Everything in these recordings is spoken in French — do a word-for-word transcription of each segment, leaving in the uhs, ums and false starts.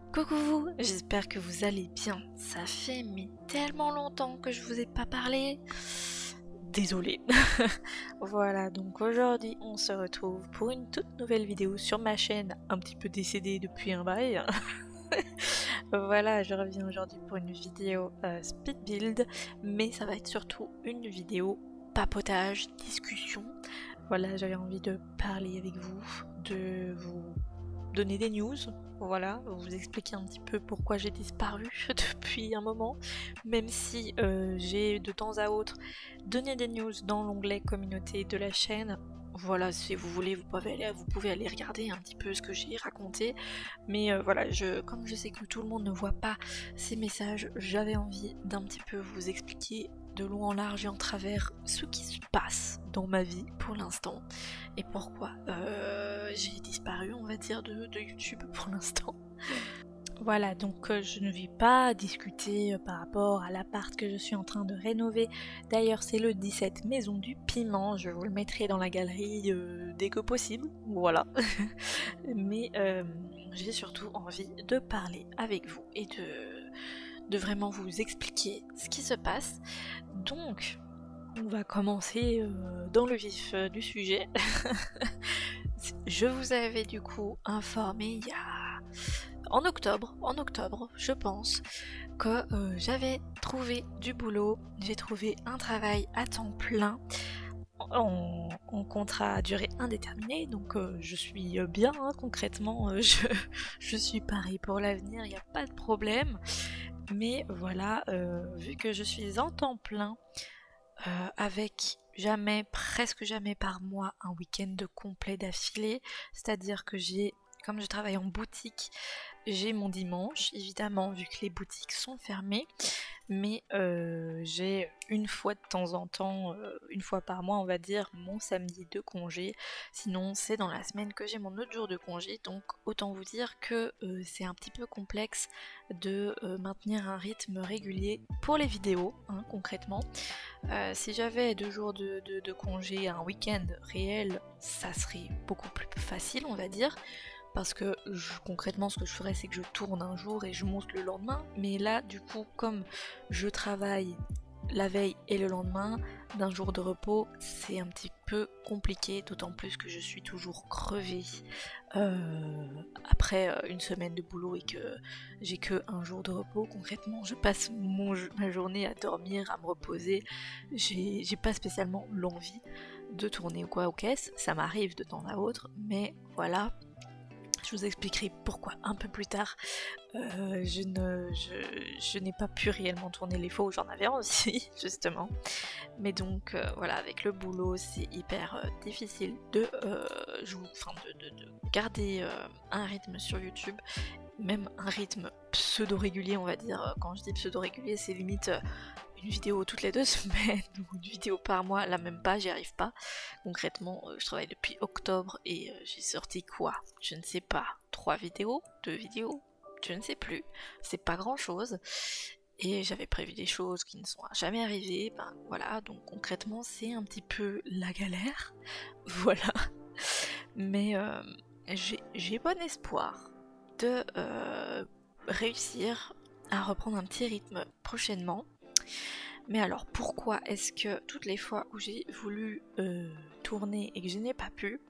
Coucou vous, j'espère que vous allez bien. Ça fait mais tellement longtemps que je vous ai pas parlé. Désolée. Voilà, donc aujourd'hui on se retrouve pour une toute nouvelle vidéo sur ma chaîne, un petit peu décédée depuis un bail. Voilà, je reviens aujourd'hui pour une vidéo euh, speed build, mais ça va être surtout une vidéo papotage, discussion. Voilà, j'avais envie de parler avec vous, de vous donner des news, voilà, vous expliquer un petit peu pourquoi j'ai disparu depuis un moment, même si euh, j'ai de temps à autre donné des news dans l'onglet communauté de la chaîne. Voilà, si vous voulez, vous pouvez aller, vous pouvez aller regarder un petit peu ce que j'ai raconté. Mais euh, voilà, je, comme je sais que tout le monde ne voit pas ces messages, j'avais envie d'un petit peu vous expliquer de long en large et en travers ce qui se passe dans ma vie pour l'instant et pourquoi euh, j'ai disparu, on va dire, de, de YouTube pour l'instant. Voilà, donc euh, je ne vais pas discuter euh, par rapport à l'appart que je suis en train de rénover. D'ailleurs, c'est le dix-sept Maison du Piment. Je vous le mettrai dans la galerie euh, dès que possible. Voilà. Mais euh, j'ai surtout envie de parler avec vous et de, de vraiment vous expliquer ce qui se passe. Donc, on va commencer euh, dans le vif euh, du sujet. Je vous avais du coup informé il y a... en octobre, en octobre, je pense, que euh, j'avais trouvé du boulot. J'ai trouvé un travail à temps plein en, en contrat à durée indéterminée, donc euh, je suis bien, hein, concrètement, euh, je, je suis parée pour l'avenir, il n'y a pas de problème. Mais voilà, euh, vu que je suis en temps plein, euh, avec jamais, presque jamais par mois, un week-end complet d'affilée, c'est-à-dire que j'ai, comme je travaille en boutique, j'ai mon dimanche, évidemment, vu que les boutiques sont fermées, mais euh, j'ai une fois de temps en temps, euh, une fois par mois, on va dire, mon samedi de congé. Sinon, c'est dans la semaine que j'ai mon autre jour de congé, donc autant vous dire que euh, c'est un petit peu complexe de euh, maintenir un rythme régulier pour les vidéos, hein, concrètement. Euh, si j'avais deux jours de, de, de congé, un week-end réel, ça serait beaucoup plus facile, on va dire. Parce que je, concrètement, ce que je ferais, c'est que je tourne un jour et je monte le lendemain. Mais là, du coup, comme je travaille la veille et le lendemain d'un jour de repos, c'est un petit peu compliqué, d'autant plus que je suis toujours crevée euh, après euh, une semaine de boulot et que j'ai que un jour de repos. Concrètement, je passe mon, ma journée à dormir, à me reposer. J'ai pas spécialement l'envie de tourner ou quoi aux caisses. Ça m'arrive de temps à autre, mais voilà. Je vous expliquerai pourquoi un peu plus tard. Euh, je ne, je, je n'ai pas pu réellement tourner les fois où j'en avais aussi, justement. Mais donc euh, voilà, avec le boulot, c'est hyper euh, difficile de, euh, jou- enfin, de, de, de garder euh, un rythme sur YouTube, même un rythme pseudo-régulier, on va dire. Quand je dis pseudo-régulier, c'est limite euh, une vidéo toutes les deux semaines ou une vidéo par mois. Là, même pas, j'y arrive pas. Concrètement, euh, je travaille depuis octobre et euh, j'ai sorti quoi? Je ne sais pas. Trois vidéos? Deux vidéos? Je ne sais plus. C'est pas grand chose. Et j'avais prévu des choses qui ne sont jamais arrivées. Ben voilà, donc concrètement, c'est un petit peu la galère. Voilà. Mais euh, j'ai bon espoir de euh, réussir à reprendre un petit rythme prochainement. Mais alors pourquoi est-ce que toutes les fois où j'ai voulu euh, tourner et que je n'ai pas pu,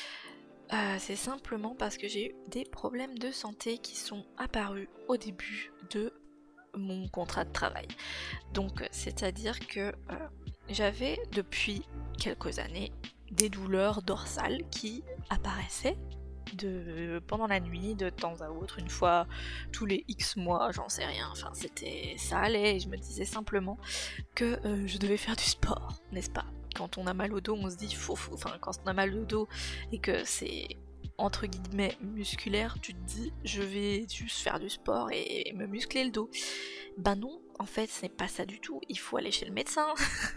euh, c'est simplement parce que j'ai eu des problèmes de santé qui sont apparus au début de mon contrat de travail. Donc c'est à dire que euh, j'avais depuis quelques années des douleurs dorsales qui apparaissaient de, pendant la nuit, de temps à autre, une fois tous les X mois, j'en sais rien, enfin c'était, ça allait et je me disais simplement que euh, je devais faire du sport, n'est-ce pas? Quand on a mal au dos, on se dit faut, faut, enfin quand on a mal au dos et que c'est entre guillemets musculaire, tu te dis je vais juste faire du sport et, et me muscler le dos. Ben non, en fait ce n'est pas ça du tout, il faut aller chez le médecin.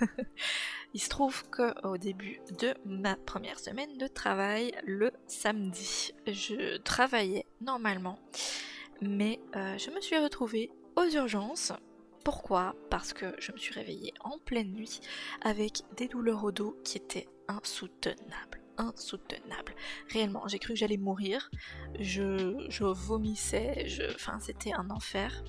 Il se trouve qu'au début de ma première semaine de travail, le samedi, je travaillais normalement, mais euh, je me suis retrouvée aux urgences. Pourquoi? Parce que je me suis réveillée en pleine nuit avec des douleurs au dos qui étaient insoutenables. insoutenable. Réellement, j'ai cru que j'allais mourir. Je, je vomissais, je... enfin c'était un enfer.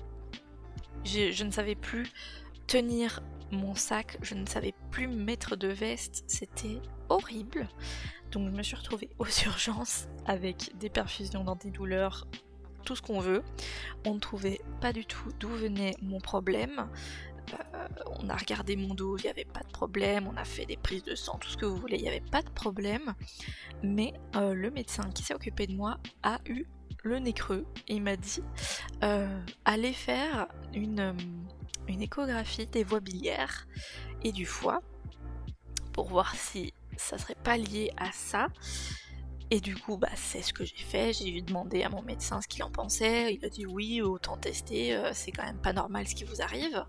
Je, je ne savais plus tenir mon sac, je ne savais plus mettre de veste, c'était horrible. Donc je me suis retrouvée aux urgences avec des perfusions d'antidouleurs, tout ce qu'on veut. On ne trouvait pas du tout d'où venait mon problème. Euh, on a regardé mon dos, il n'y avait pas de problème, on a fait des prises de sang, tout ce que vous voulez, il n'y avait pas de problème. Mais euh, le médecin qui s'est occupé de moi a eu le nez creux et il m'a dit euh, allez faire une, une échographie des voies biliaires et du foie pour voir si ça serait pas lié à ça. Et du coup, bah, c'est ce que j'ai fait, j'ai demandé à mon médecin ce qu'il en pensait, il a dit oui, autant tester, euh, c'est quand même pas normal ce qui vous arrive.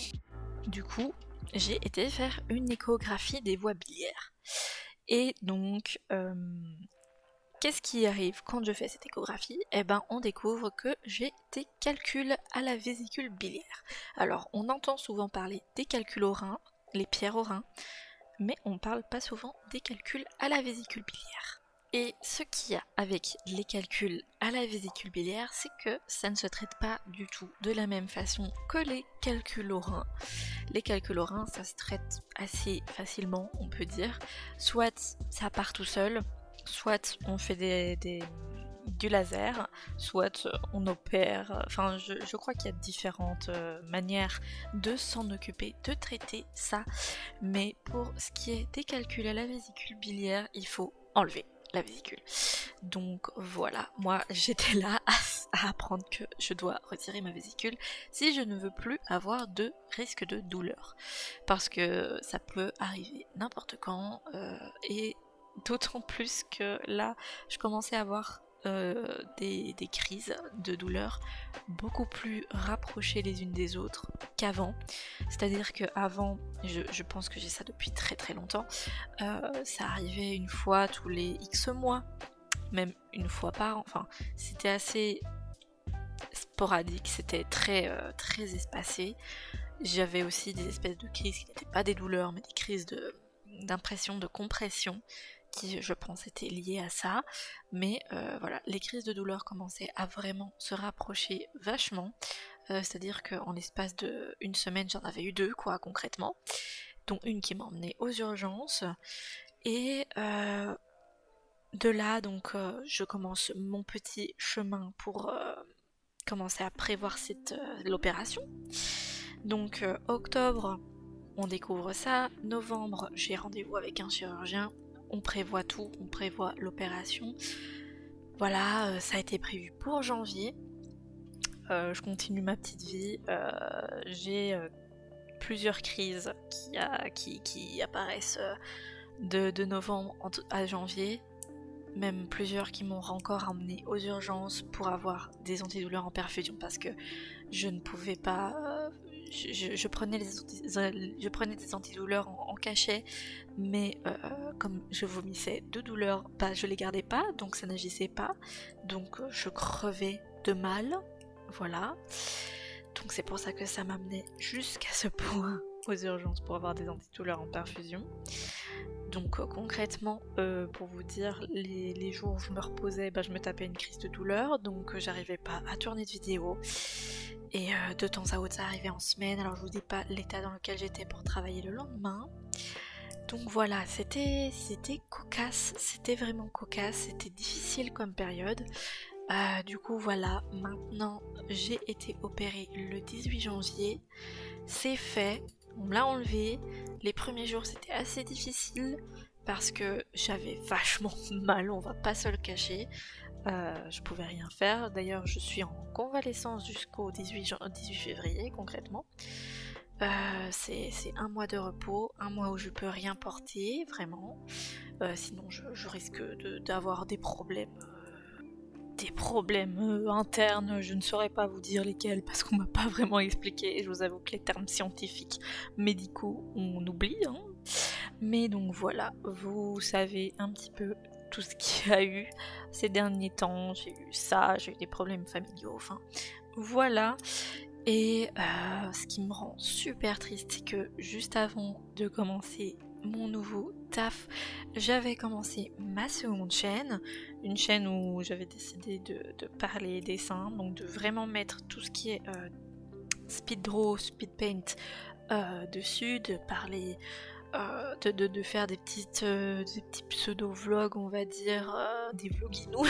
Du coup, j'ai été faire une échographie des voies biliaires. Et donc, euh, qu'est-ce qui arrive quand je fais cette échographie? Eh ben, on découvre que j'ai des calculs à la vésicule biliaire. Alors, on entend souvent parler des calculs au rein, les pierres au rein, mais on parle pas souvent des calculs à la vésicule biliaire. Et ce qu'il y a avec les calculs à la vésicule biliaire, c'est que ça ne se traite pas du tout de la même façon que les calculs au rein. Les calculs au rein, ça se traite assez facilement, on peut dire. Soit ça part tout seul, soit on fait des, des, du laser, soit on opère. Enfin, je, je crois qu'il y a différentes euh, manières de s'en occuper, de traiter ça. Mais pour ce qui est des calculs à la vésicule biliaire, il faut enlever la vésicule. Donc voilà, moi j'étais là à, à apprendre que je dois retirer ma vésicule si je ne veux plus avoir de risque de douleur. Parce que ça peut arriver n'importe quand euh, et d'autant plus que là je commençais à avoir euh, des, des crises de douleur beaucoup plus rapprochées les unes des autres qu'avant. C'est-à-dire qu'avant, je, je pense que j'ai ça depuis très très longtemps, euh, ça arrivait une fois tous les X mois, même une fois par an, enfin c'était assez sporadique, c'était très, euh, très espacé. J'avais aussi des espèces de crises qui n'étaient pas des douleurs mais des crises de, d'impression de compression qui je pense étaient liées à ça, mais euh, voilà, les crises de douleur commençaient à vraiment se rapprocher vachement, euh, c'est-à-dire qu'en l'espace d'une semaine j'en avais eu deux quoi concrètement, dont une qui m'emmenait aux urgences, et euh, de là donc euh, je commence mon petit chemin pour euh, commencer à prévoir cette euh, l'opération. Donc euh, octobre on découvre ça, novembre j'ai rendez-vous avec un chirurgien, on prévoit tout, on prévoit l'opération. Voilà, euh, ça a été prévu pour janvier. Euh, je continue ma petite vie. Euh, j'ai euh, plusieurs crises qui, a, qui, qui apparaissent euh, de, de novembre à janvier. Même plusieurs qui m'ont encore emmené aux urgences pour avoir des antidouleurs en perfusion parce que je ne pouvais pas... Euh, Je, je, je, prenais les anti, je prenais des antidouleurs en, en cachet, mais euh, comme je vomissais de douleur, bah, je les gardais pas, donc ça n'agissait pas, donc euh, je crevais de mal, voilà. Donc c'est pour ça que ça m'amenait jusqu'à ce point aux urgences pour avoir des antidouleurs en perfusion. Donc euh, concrètement, euh, pour vous dire, les, les jours où je me reposais, bah, je me tapais une crise de douleur, donc euh, j'arrivais pas à tourner de vidéo. Et euh, de temps à autre ça arrivait en semaine, alors je vous dis pas l'état dans lequel j'étais pour travailler le lendemain. Donc voilà, c'était c'était cocasse, c'était vraiment cocasse, c'était difficile comme période. Euh, du coup voilà, maintenant j'ai été opérée le dix-huit janvier, c'est fait, on me l'a enlevé. Les premiers jours c'était assez difficile parce que j'avais vachement mal, on va pas se le cacher. Euh, je pouvais rien faire, d'ailleurs je suis en convalescence jusqu'au dix-huit février concrètement. Euh, c'est un mois de repos, un mois où je peux rien porter vraiment, euh, sinon je, je risque d'avoir de, des problèmes, euh, des problèmes euh, internes, je ne saurais pas vous dire lesquels parce qu'on m'a pas vraiment expliqué, et je vous avoue que les termes scientifiques, médicaux, on oublie, hein. Mais donc voilà, vous savez un petit peu tout ce qu'il y a eu ces derniers temps, j'ai eu ça, j'ai eu des problèmes familiaux, enfin voilà. Et euh, ce qui me rend super triste, c'est que juste avant de commencer mon nouveau taf, j'avais commencé ma seconde chaîne, une chaîne où j'avais décidé de, de parler dessin, donc de vraiment mettre tout ce qui est euh, speed draw, speed paint euh, dessus, de parler, euh, de, de, de faire des petites, euh, des petits pseudo-vlogs, on va dire, euh, des vloginous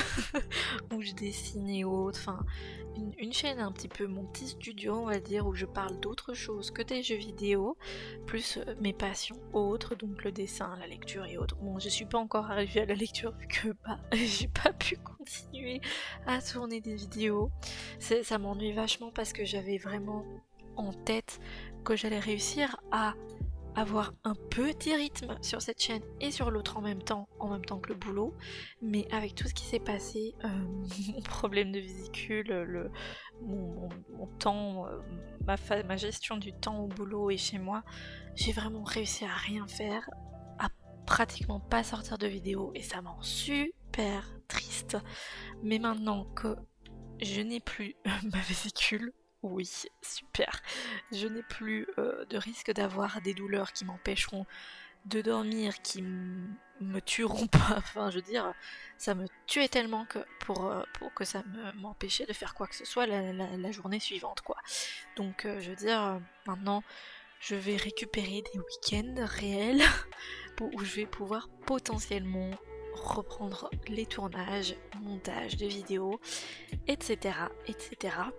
où je dessine et autres, enfin une, une chaîne un petit peu mon petit studio, on va dire, où je parle d'autres choses que des jeux vidéo, plus euh, mes passions autres, donc le dessin, la lecture et autres. Bon, je suis pas encore arrivée à la lecture vu que bah, j'ai pas pu continuer à tourner des vidéos. C'est, ça m'ennuie vachement parce que j'avais vraiment en tête que j'allais réussir à avoir un petit rythme sur cette chaîne et sur l'autre en même temps, en même temps que le boulot, mais avec tout ce qui s'est passé, euh, mon problème de vésicule, le, mon, mon, mon temps, euh, ma, fa- ma gestion du temps au boulot et chez moi, j'ai vraiment réussi à rien faire, à pratiquement pas sortir de vidéo et ça me rend super triste. Mais maintenant que je n'ai plus ma vésicule, oui, super. Je n'ai plus euh, de risque d'avoir des douleurs qui m'empêcheront de dormir, qui me tueront pas. Enfin, je veux dire, ça me tuait tellement que pour, euh, pour que ça m'empêchait de faire quoi que ce soit la, la, la journée suivante, quoi. Donc, euh, je veux dire, euh, maintenant, je vais récupérer des week-ends réels où je vais pouvoir potentiellement reprendre les tournages, montage de vidéos, et cetera, et cetera.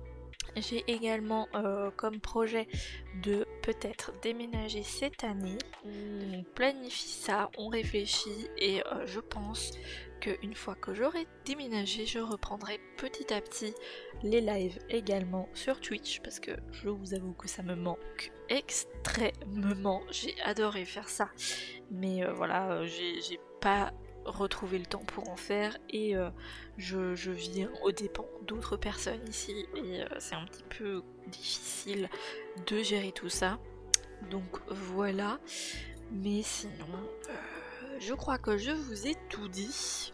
J'ai également euh, comme projet de peut-être déménager cette année. On planifie ça, on réfléchit et euh, je pense qu'une fois que j'aurai déménagé, je reprendrai petit à petit les lives également sur Twitch parce que je vous avoue que ça me manque extrêmement. J'ai adoré faire ça, mais euh, voilà, euh, j'ai j'ai pas retrouver le temps pour en faire et euh, je, je vis aux dépens d'autres personnes ici et euh, c'est un petit peu difficile de gérer tout ça, donc voilà. Mais sinon euh, je crois que je vous ai tout dit.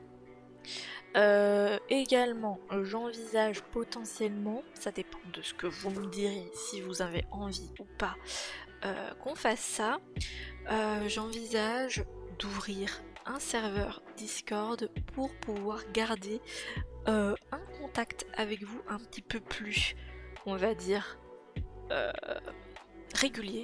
Euh, également j'envisage potentiellement, ça dépend de ce que vous me direz si vous avez envie ou pas, euh, qu'on fasse ça. Euh, j'envisage d'ouvrir un serveur Discord pour pouvoir garder euh, un contact avec vous un petit peu plus, on va dire, euh, régulier.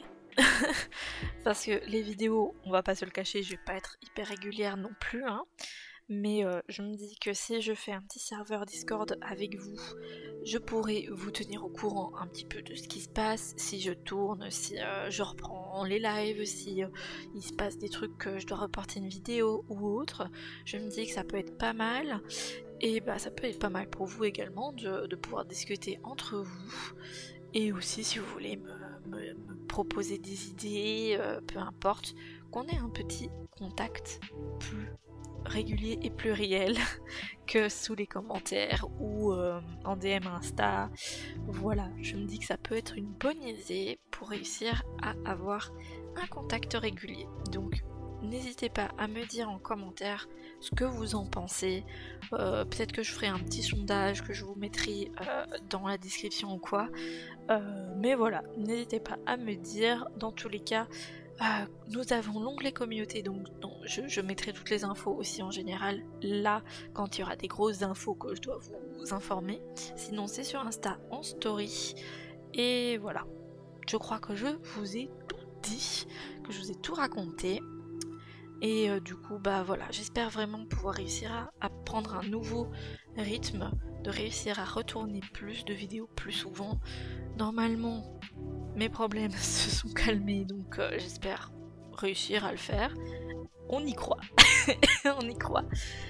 Parce que les vidéos, on va pas se le cacher, je vais pas être hyper régulière non plus, hein. Mais euh, je me dis que si je fais un petit serveur Discord avec vous, je pourrais vous tenir au courant un petit peu de ce qui se passe, si je tourne, si euh, je reprends les lives, si euh, il se passe des trucs que je dois reporter une vidéo ou autre. Je me dis que ça peut être pas mal, et bah ça peut être pas mal pour vous également de, de pouvoir discuter entre vous, et aussi si vous voulez me, me, me proposer des idées, euh, peu importe, qu'on ait un petit contact plus régulier et pluriel que sous les commentaires ou euh, en D M Insta. Voilà, je me dis que ça peut être une bonne idée pour réussir à avoir un contact régulier. Donc n'hésitez pas à me dire en commentaire ce que vous en pensez. Euh, peut-être que je ferai un petit sondage que je vous mettrai euh, dans la description ou quoi. Euh, mais voilà, n'hésitez pas à me dire. Dans tous les cas, Euh, nous avons l'onglet communauté, donc, donc je, je mettrai toutes les infos aussi en général là quand il y aura des grosses infos que je dois vous informer. Sinon c'est sur Insta en story. Et voilà, je crois que je vous ai tout dit, que je vous ai tout raconté. Et euh, du coup bah voilà, j'espère vraiment pouvoir réussir à, à prendre un nouveau rythme, de réussir à retourner plus de vidéos plus souvent. Normalement mes problèmes se sont calmés, donc euh, j'espère réussir à le faire. On y croit. On y croit.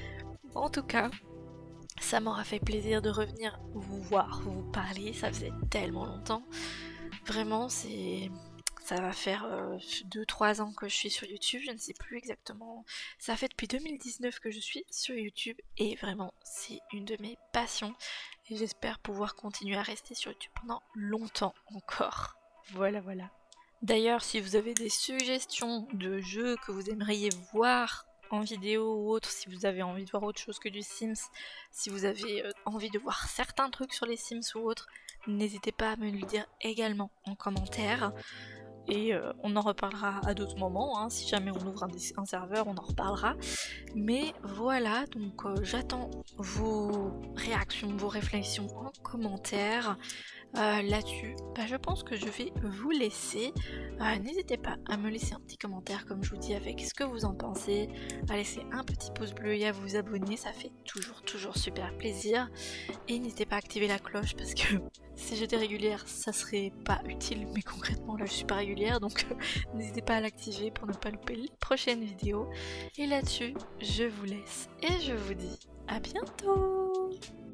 En tout cas, ça m'aura fait plaisir de revenir vous voir, vous parler. Ça faisait tellement longtemps. Vraiment, c'est... ça va faire euh, deux trois ans que je suis sur YouTube, je ne sais plus exactement. Ça fait depuis deux mille dix-neuf que je suis sur YouTube et vraiment, c'est une de mes passions. Et j'espère pouvoir continuer à rester sur YouTube pendant longtemps encore. Voilà, voilà. D'ailleurs, si vous avez des suggestions de jeux que vous aimeriez voir en vidéo ou autre, si vous avez envie de voir autre chose que du Sims, si vous avez euh, envie de voir certains trucs sur les Sims ou autre, n'hésitez pas à me le dire également en commentaire. et euh, on en reparlera à d'autres moments, hein. Si jamais on ouvre un, un serveur, on en reparlera. Mais voilà, donc euh, j'attends vos réactions, vos réflexions en commentaire. Euh, là-dessus, bah, je pense que je vais vous laisser. Euh, N'hésitez pas à me laisser un petit commentaire, comme je vous dis, avec ce que vous en pensez, à laisser un petit pouce bleu et à vous abonner, ça fait toujours toujours super plaisir. Et n'hésitez pas à activer la cloche, parce que si j'étais régulière ça serait pas utile, mais concrètement là je suis pas régulière, donc n'hésitez pas à l'activer pour ne pas louper les prochaines vidéos. Et là-dessus, je vous laisse et je vous dis à bientôt.